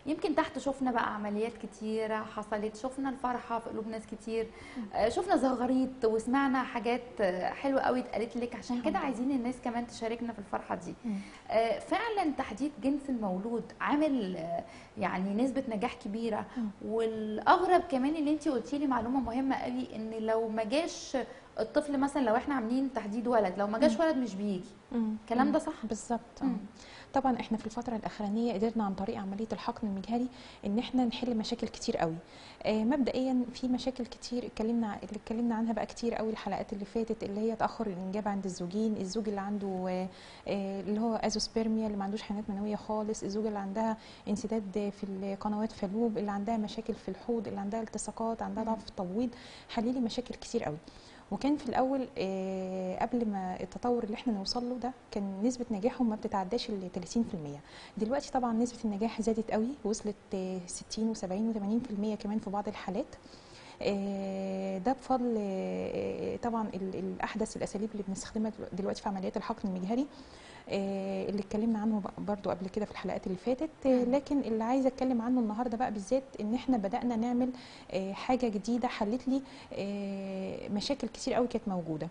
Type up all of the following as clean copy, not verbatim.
يمكن تحت شفنا بقى عمليات كتيره حصلت، شفنا الفرحه في قلوب ناس كتير، شفنا زغاريط وسمعنا حاجات حلوه قوي اتقالت لك، عشان كده الحمد لله. عايزين الناس كمان تشاركنا في الفرحه دي. مم. فعلا تحديد جنس المولود عامل يعني نسبه نجاح كبيره. مم. والاغرب كمان اللي انت قلتي لي معلومه مهمه قوي، ان لو ما جاش الطفل مثلا، لو احنا عاملين تحديد ولد، لو ما جاش ولد مش بيجي. الكلام ده صح؟ بالظبط. مم. طبعا احنا في الفتره الاخرانيه قدرنا عن طريق عمليه الحقن المجهري ان احنا نحل مشاكل كتير قوي. مبدئيا في مشاكل كتير اتكلمنا عنها بقى كتير قوي الحلقات اللي فاتت، اللي هي تاخر الانجاب عند الزوجين، الزوج اللي عنده اللي هو ازوسبيرميا اللي ما عندوش حيوانات منويه خالص، الزوجه اللي عندها انسداد في القنوات فالوب، اللي عندها مشاكل في الحوض، اللي عندها التصاقات، عندها ضعف في التبويض، حليلي مشاكل كتير قوي. وكان في الاول قبل ما التطور اللي احنا نوصل له ده كان نسبه نجاحهم ما بتتعداش ال 30%. دلوقتي طبعا نسبه النجاح زادت قوي، وصلت 60 و70 و80% كمان في بعض الحالات. ده بفضل طبعا الاحدث الاساليب اللي بنستخدمها دلوقتي في عمليات الحقن المجهري، اللي اتكلمنا عنه برضو قبل كده في الحلقات اللي فاتت. لكن اللي عايزه اتكلم عنه النهارده بقى بالذات ان احنا بدانا نعمل حاجه جديده حلت لي مشاكل كتير قوي كانت موجوده.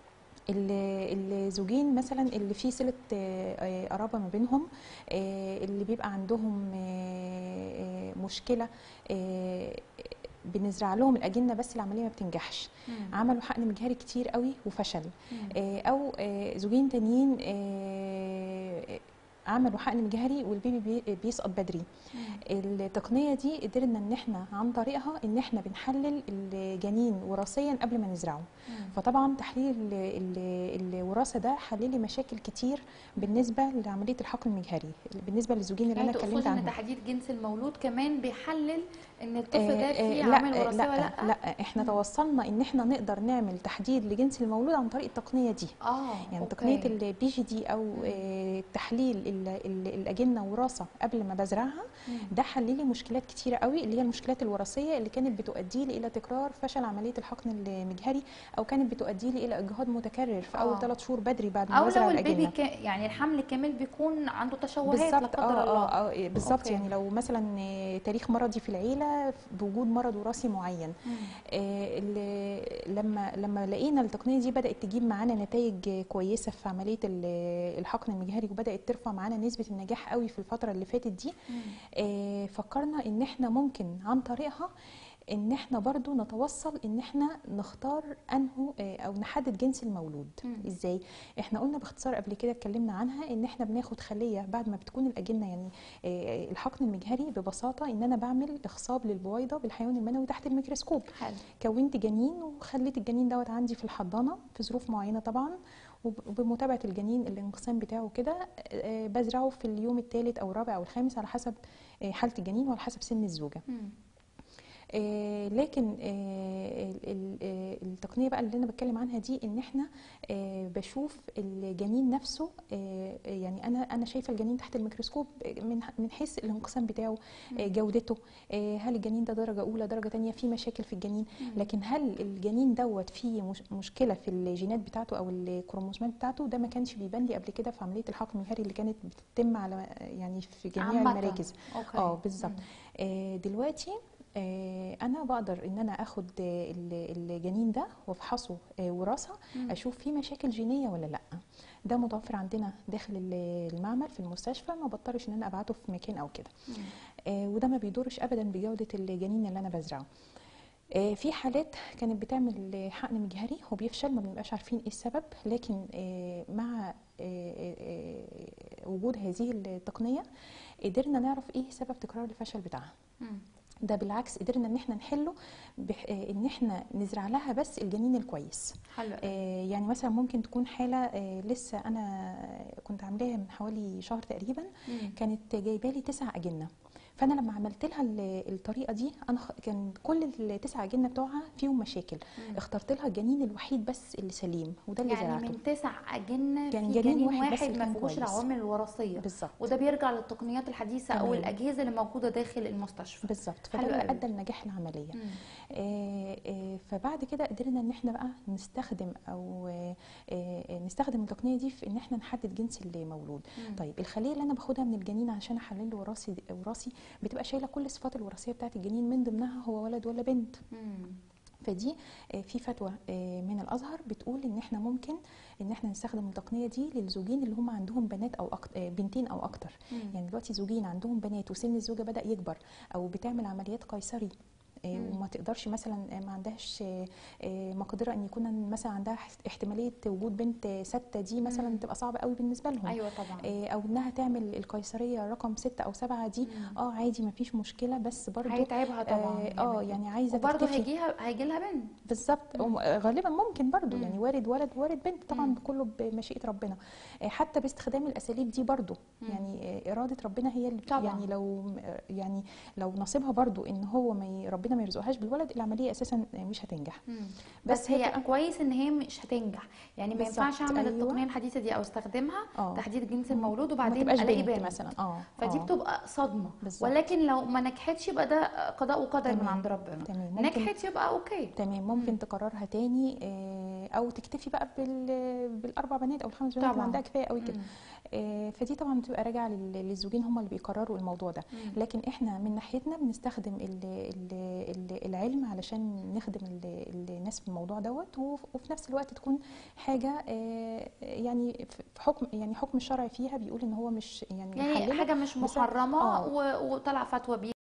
الزوجين مثلا اللي في صله قرابه ما بينهم، اللي بيبقى عندهم مشكله، بنزرع لهم الاجنه بس العمليه ما بتنجحش، عملوا حقن مجهري كتير قوي وفشل، او زوجين تانيين عملوا حقن مجهري والبيبي بيسقط بدري. التقنيه دي قدرنا ان احنا عن طريقها ان احنا بنحلل الجنين وراثيا قبل ما نزرعه. فطبعا تحليل الوراثه ده حل لي مشاكل كتير بالنسبه لعمليه الحقن المجهري، بالنسبه للزوجين اللي انا اتكلمت عنهم. ان تحديد جنس المولود كمان بيحلل ان الطفل ده فيه لا عامل وراثي ولا لا؟ لا احنا توصلنا ان احنا نقدر نعمل تحديد لجنس المولود عن طريق التقنيه دي. يعني أوكي. تقنيه البي جي دي او تحليل الاجنه وراثه قبل ما بزرعها، ده حل لي مشكلات كتيره قوي، اللي هي المشكلات الوراثيه اللي كانت بتؤدي لي الى تكرار فشل عمليه الحقن المجهري، او كانت بتؤدي لي الى اجهاض متكرر في اول 3 شهور بدري بعد ما بزرع الاجنه. او لو البيبي يعني الحمل كامل بيكون عنده تشوهات لا بالظبط. قدر الله. بالظبط. يعني لو مثلا تاريخ مرضي في العيله بوجود مرض وراثي معين، لما لقينا التقنيه دي بدات تجيب معانا نتائج كويسه في عمليه الحقن المجهري، وبدات ترفع معانا نسبه النجاح قوي في الفتره اللي فاتت دي، فكرنا ان احنا ممكن عن طريقها ان احنا برضو نتوصل ان احنا نختار انه او نحدد جنس المولود. ازاي؟ احنا قلنا باختصار قبل كده اتكلمنا عنها ان احنا بناخد خليه بعد ما بتكون الاجنه، يعني الحقن المجهري ببساطه ان انا بعمل اخصاب للبويضه بالحيوان المنوي تحت الميكروسكوب. حلو. كونت جنين وخليت الجنين دوت عندي في الحضانه في ظروف معينه طبعا، وبمتابعه الجنين الانقسام بتاعه كده، بزرعه في اليوم الثالث او الرابع او الخامس على حسب حاله الجنين وعلى حسب سن الزوجه. لكن التقنيه بقى اللي انا بتكلم عنها دي ان احنا بشوف الجنين نفسه، يعني انا شايفه الجنين تحت الميكروسكوب من حيث الانقسام بتاعه، جودته، هل الجنين ده درجه اولى درجه ثانيه، في مشاكل في الجنين، لكن هل الجنين دوت فيه مشكله في الجينات بتاعته او الكروموسومات بتاعته، ده ما كانش بيبان لي قبل كده في عمليه الحقن المجهري اللي كانت بتتم على يعني في جميع المراكز. بالظبط. دلوقتي انا بقدر ان انا اخد الجنين ده وافحصه وراثه، اشوف فيه مشاكل جينيه ولا لا. ده متوفر عندنا داخل المعمل في المستشفى، ما بضطرش ان انا ابعته في مكان او كده. وده ما بيضرش ابدا بجوده الجنين اللي انا بزرعه. في حالات كانت بتعمل حقن مجهري وبيفشل، ما بنبقاش عارفين ايه السبب، لكن مع وجود هذه التقنيه قدرنا نعرف ايه سبب تكرار الفشل بتاعها. ده بالعكس قدرنا ان احنا نحله ان احنا نزرع لها بس الجنين الكويس. حلو. يعني مثلا ممكن تكون حاله لسه انا كنت عاملاها من حوالي شهر تقريبا، كانت جايبه لي 9 اجنه، فانا لما عملت لها الطريقه دي انا كان كل ال9 اجنه بتوعها فيهم مشاكل، اخترت لها الجنين الوحيد بس اللي سليم، وده اللي يعني زرعته. من 9 أجنة كان في جنين واحد بس ما فيهوش العوامل الوراثيه. بالظبط. وده بيرجع للتقنيات الحديثه او الاجهزه اللي موجوده داخل المستشفى. بالظبط. فده اللي ادى لنجاح العمليه. فبعد كده قدرنا ان احنا بقى نستخدم نستخدم التقنيه دي في ان احنا نحدد جنس المولود. طيب الخليه اللي انا باخدها من الجنين عشان احلل له وراثي بتبقى شايله كل الصفات الوراثيه بتاعه الجنين، من ضمنها هو ولد ولا بنت. فدي في فتوى من الازهر بتقول ان احنا ممكن ان احنا نستخدم التقنيه دي للزوجين اللي هم عندهم بنات او بنتين او اكتر. يعني دلوقتي زوجين عندهم بنات وسن الزوجه بدا يكبر، او بتعمل عمليات قيصري وما تقدرش مثلا، ما عندهاش مقدره ان يكون مثلا عندها احتماليه وجود بنت ستة، دي مثلا تبقى صعبه قوي بالنسبه لهم. ايوه طبعا. او انها تعمل القيصريه رقم 6 او 7 دي عادي ما فيش مشكله، بس برضو هيتعبها طبعا. يعني عايزه وبرضه تكتفي. هيجي لها بنت. بالظبط. غالبا ممكن برضو يعني وارد ولد وارد بنت طبعا، كله بمشيئه ربنا. حتى باستخدام الاساليب دي برضو يعني اراده ربنا هي اللي طبعا. يعني لو نصيبها برضو ان هو ربنا ما يرزقهاش بالولد، العمليه اساسا مش هتنجح. بس هي كويس ان هي مش هتنجح، يعني ما ينفعش اعمل التقنيه الحديثه دي او استخدمها تحديد جنس المولود وبعدين الاقي بنت مثلا. فدي بتبقى صدمه. بالزبط. ولكن لو ما نجحتش يبقى ده قضاء وقدر من عند ربنا. نجحت يبقى اوكي تمام. ممكن تكررها تاني، او تكتفي بقى بالاربع بنات او الخمس بنات اللي عندها، كفايه قوي كده. فدي طبعا بتبقى راجعه للزوجين هم اللي بيقرروا الموضوع ده. لكن احنا من ناحيتنا بنستخدم العلم علشان نخدم الناس في الموضوع دوت، وفي نفس الوقت تكون حاجه يعني في حكم الشرع فيها بيقول ان هو مش يعني حاجه مش محرمه وطلع فتوى بيه